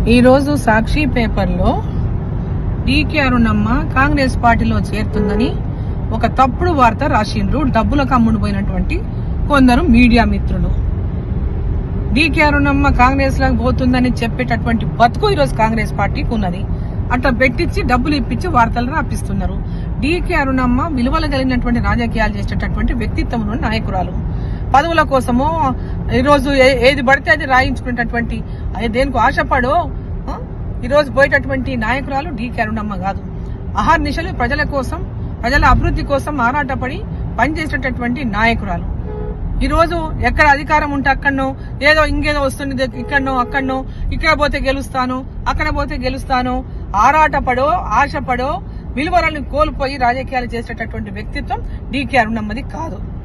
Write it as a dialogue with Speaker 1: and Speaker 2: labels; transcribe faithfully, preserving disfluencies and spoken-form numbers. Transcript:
Speaker 1: ఈ రోజు సాక్షి పేపర్లో డీకే అరుణమ్మ కాంగ్రెస్ పార్టీలో చేరుతుందని ఒక తప్పుడు వార్త రాసిండ్రు డబ్బులకు అమ్ముడుపోయినటువంటి కొందరు మీడియా మిత్రులు. డీకే అరుణమ్మ కాంగ్రెస్ లకు పోతుందని చెప్పేటటువంటి బతుకు ఈరోజు కాంగ్రెస్ పార్టీకి ఉన్నది. అట్లా పెట్టించి డబ్బులు ఇప్పించి వార్తలు రాపిస్తున్నారు. డీకే అరుణమ్మ విలువలు కలిగినటువంటి రాజకీయాలు చేసేటటువంటి వ్యక్తిత్వంలో నాయకురాలు. పదవుల కోసమో ఈరోజు ఏది పడితే అది రాయించుకునేటటువంటి అది దేనికి ఆశపడో ఈరోజు పోయేటటువంటి నాయకురాలు డీకే అరుణమ్మ కాదు. అహర్నిశలు ప్రజల కోసం ప్రజల అభివృద్ధి కోసం ఆరాటపడి పనిచేసేటటువంటి నాయకురాలు. ఈ రోజు ఎక్కడ అధికారం ఉంటే అక్కడనో ఏదో ఇంకేదో వస్తుంది, ఇక్కడనో అక్కడనో ఇక్కడ పోతే గెలుస్తాను అక్కడ పోతే గెలుస్తాను ఆరాటపడో ఆశపడో విలువలను కోల్పోయి రాజకీయాలు చేసేటటువంటి వ్యక్తిత్వం డీకే అరుణమ్మది కాదు.